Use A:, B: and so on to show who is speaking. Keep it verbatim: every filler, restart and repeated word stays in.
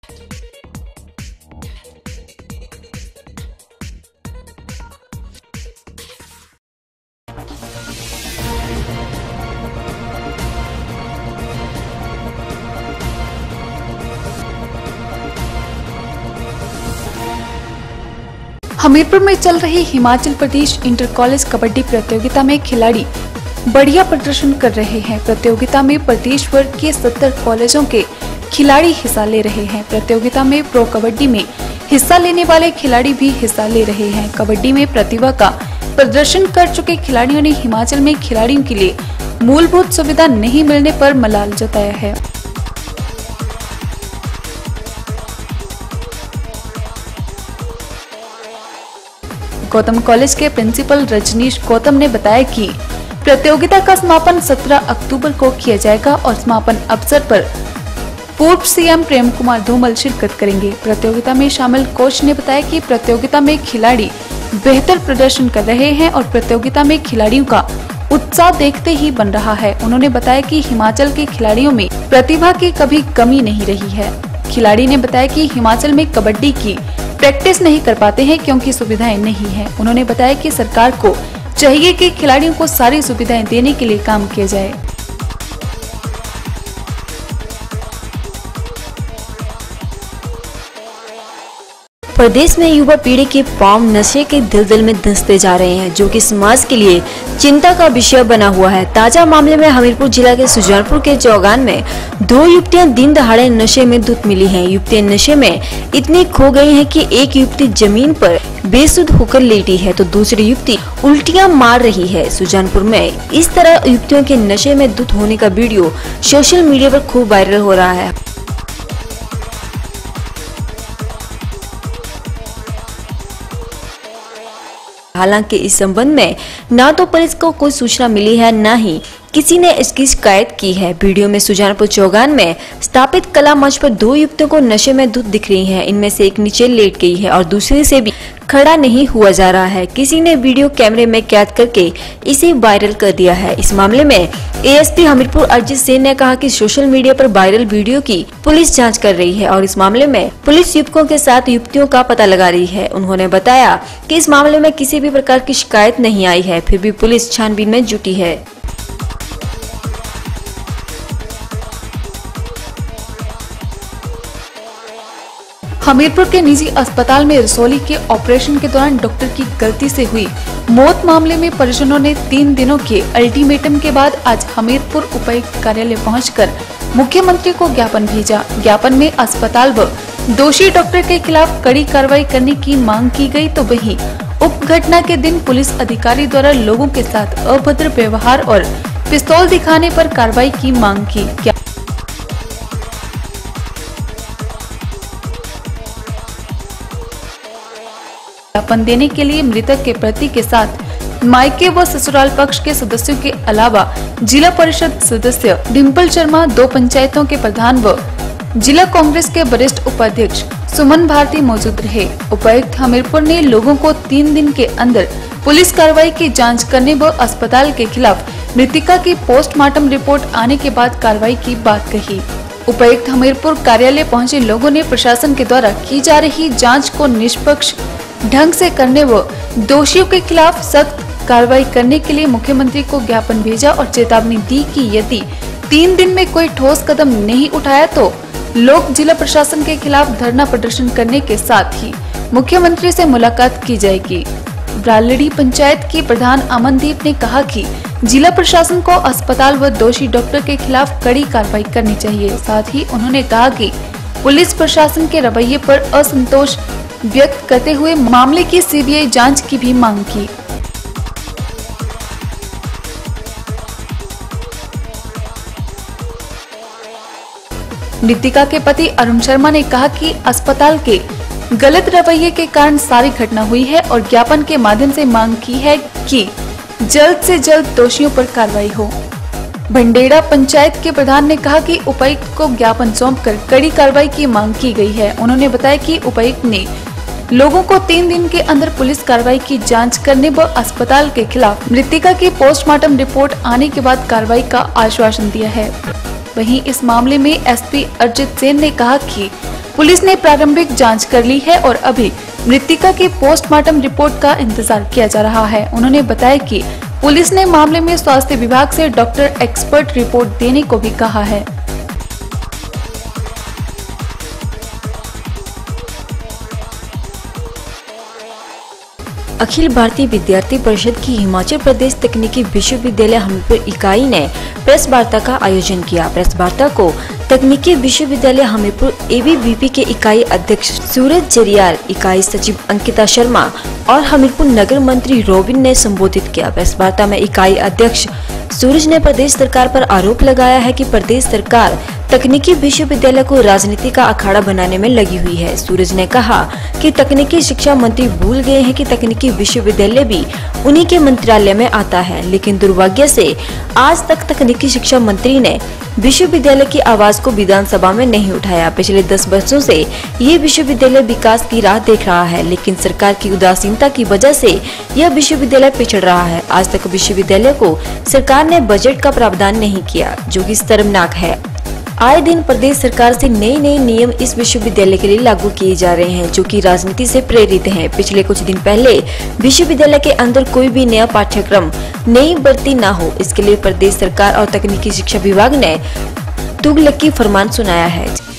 A: हमीरपुर में चल रही हिमाचल प्रदेश इंटर कॉलेज कबड्डी प्रतियोगिता में खिलाड़ी बढ़िया प्रदर्शन कर रहे हैं। प्रतियोगिता में प्रदेश भर के सत्तर कॉलेजों के खिलाड़ी हिस्सा ले रहे हैं। प्रतियोगिता में प्रो कबड्डी में हिस्सा लेने वाले खिलाड़ी भी हिस्सा ले रहे हैं। कबड्डी में प्रतिभा का प्रदर्शन कर चुके खिलाड़ियों ने हिमाचल में खिलाड़ियों के लिए मूलभूत सुविधा नहीं मिलने पर मलाल जताया है। गौतम कॉलेज के प्रिंसिपल रजनीश गौतम ने बताया कि प्रतियोगिता का समापन सत्रह अक्टूबर को किया जाएगा और समापन अवसर पर पूर्व सीएम प्रेम कुमार धूमल शिरकत करेंगे। प्रतियोगिता में शामिल कोच ने बताया कि प्रतियोगिता में खिलाड़ी बेहतर प्रदर्शन कर रहे हैं और प्रतियोगिता में खिलाड़ियों का उत्साह देखते ही बन रहा है। उन्होंने बताया कि हिमाचल के खिलाड़ियों में प्रतिभा की कभी कमी नहीं रही है। खिलाड़ी ने बताया कि हिमाचल में कबड्डी की प्रैक्टिस नहीं कर पाते हैं क्योंकि सुविधाएं नहीं है। उन्होंने बताया कि सरकार को चाहिए कि खिलाड़ियों को सारी सुविधाएं देने के लिए काम किया जाए।
B: प्रदेश में युवा पीढ़ी के पांव नशे के दलदल में धंसते जा रहे हैं, जो कि समाज के लिए चिंता का विषय बना हुआ है। ताजा मामले में हमीरपुर जिला के सुजानपुर के चौगान में दो युवतियां दिन दहाड़े नशे में धुत मिली हैं। युवतियां नशे में इतनी खो गई हैं कि एक युवती जमीन पर बेसुध होकर लेटी है तो दूसरी युवती उल्टियां मार रही है। सुजानपुर में इस तरह युवतियों के नशे में धुत होने का वीडियो सोशल मीडिया पर खूब वायरल हो रहा है। हालांकि इस संबंध में न तो पुलिस को कोई सूचना मिली है, न ही किसी ने इसकी शिकायत की है। वीडियो में सुजानपुर चौगान में स्थापित कला मंच पर दो युवतियों को नशे में धुत दिख रही हैं। इनमें से एक नीचे लेट गई है और दूसरे से भी खड़ा नहीं हुआ जा रहा है। किसी ने वीडियो कैमरे में कैद करके इसे वायरल कर दिया है। इस मामले में एएसपी हमीरपुर अरिजीत सिंह ने कहा कि सोशल मीडिया पर वायरल वीडियो की पुलिस जांच कर रही है और इस मामले में पुलिस युवकों के साथ युवतियों का पता लगा रही है। उन्होंने बताया कि इस मामले में किसी भी प्रकार की शिकायत नहीं आई है, फिर भी पुलिस छानबीन में जुटी है।
A: हमीरपुर के निजी अस्पताल में रसौली के ऑपरेशन के दौरान डॉक्टर की गलती से हुई मौत मामले में परिजनों ने तीन दिनों के अल्टीमेटम के बाद आज हमीरपुर उपायुक्त कार्यालय पहुंचकर मुख्यमंत्री को ज्ञापन भेजा। ज्ञापन में अस्पताल व दोषी डॉक्टर के खिलाफ कड़ी कार्रवाई करने की मांग की गई, तो वहीं उप घटना के दिन पुलिस अधिकारी द्वारा लोगों के साथ अभद्र व्यवहार और पिस्तौल दिखाने पर कार्रवाई की मांग की। ज्ञापन देने के लिए मृतक के पति के साथ मायके व ससुराल पक्ष के सदस्यों के अलावा जिला परिषद सदस्य डिम्पल शर्मा, दो पंचायतों के प्रधान व जिला कांग्रेस के वरिष्ठ उपाध्यक्ष सुमन भारती मौजूद रहे। उपायुक्त हमीरपुर ने लोगों को तीन दिन के अंदर पुलिस कार्रवाई की जांच करने व अस्पताल के खिलाफ मृतिका की पोस्टमार्टम रिपोर्ट आने के बाद कार्रवाई की बात कही। उपायुक्त हमीरपुर कार्यालय पहुंचे लोगों ने प्रशासन के द्वारा की जा रही जाँच को निष्पक्ष ढंग से करने व दोषियों के खिलाफ सख्त कार्रवाई करने के लिए मुख्यमंत्री को ज्ञापन भेजा और चेतावनी दी कि यदि तीन दिन में कोई ठोस कदम नहीं उठाया तो लोग जिला प्रशासन के खिलाफ धरना प्रदर्शन करने के साथ ही मुख्यमंत्री से मुलाकात की जाएगी। ब्रालड़ी पंचायत की प्रधान अमनदीप ने कहा कि जिला प्रशासन को अस्पताल व दोषी डॉक्टर के खिलाफ कड़ी कार्रवाई करनी चाहिए। साथ ही उन्होंने कहा कि पुलिस प्रशासन के रवैये पर असंतोष व्यक्त करते हुए मामले की सीबीआई जांच की भी मांग की। मृतिका के पति अरुण शर्मा ने कहा कि अस्पताल के गलत रवैये के कारण सारी घटना हुई है और ज्ञापन के माध्यम से मांग की है कि जल्द से जल्द दोषियों पर कार्रवाई हो। भंडेड़ा पंचायत के प्रधान ने कहा कि उपायुक्त को ज्ञापन सौंपकर कड़ी कार्रवाई की मांग की गई है। उन्होंने बताया कि उपायुक्त ने लोगों को तीन दिन के अंदर पुलिस कार्रवाई की जांच करने व अस्पताल के खिलाफ मृतिका की पोस्टमार्टम रिपोर्ट आने के बाद कार्रवाई का आश्वासन दिया है। वहीं इस मामले में एसपी अरिजीत सिंह ने कहा कि पुलिस ने प्रारंभिक जांच कर ली है और अभी मृतिका की पोस्टमार्टम रिपोर्ट का इंतजार किया जा रहा है। उन्होंने बताया कि पुलिस ने मामले में स्वास्थ्य विभाग से डॉक्टर एक्सपर्ट रिपोर्ट देने को भी कहा है।
B: अखिल भारतीय विद्यार्थी परिषद की हिमाचल प्रदेश तकनीकी विश्वविद्यालय हमीरपुर इकाई ने प्रेस वार्ता का आयोजन किया। प्रेस वार्ता को तकनीकी विश्वविद्यालय हमीरपुर एबीवीपी के इकाई अध्यक्ष सूरज जरियाल, इकाई सचिव अंकिता शर्मा और हमीरपुर नगर मंत्री रोबिन ने संबोधित किया। प्रेस वार्ता में इकाई अध्यक्ष सूरज ने प्रदेश सरकार पर आरोप लगाया है कि प्रदेश सरकार तकनीकी विश्वविद्यालय को राजनीति का अखाड़ा बनाने में लगी हुई है। सूरज ने कहा कि तकनीकी शिक्षा मंत्री भूल गए हैं कि तकनीकी विश्वविद्यालय भी उन्हीं के मंत्रालय में आता है, लेकिन दुर्भाग्य से आज तक तकनीकी शिक्षा मंत्री ने विश्वविद्यालय की आवाज को विधानसभा में नहीं उठाया। पिछले दस वर्षों से ये विश्वविद्यालय विकास की राह देख रहा है, लेकिन सरकार की उदासीनता की वजह से यह विश्वविद्यालय पिछड़ रहा है। आज तक विश्वविद्यालय को सरकार ने बजट का प्रावधान नहीं किया, जो कि शर्मनाक है। आए दिन प्रदेश सरकार से नए नए नियम इस विश्वविद्यालय के लिए लागू किए जा रहे हैं, जो कि राजनीति से प्रेरित हैं। पिछले कुछ दिन पहले विश्वविद्यालय के अंदर कोई भी नया पाठ्यक्रम नई भर्ती न हो, इसके लिए प्रदेश सरकार और तकनीकी शिक्षा विभाग ने तुगलकी फरमान सुनाया है।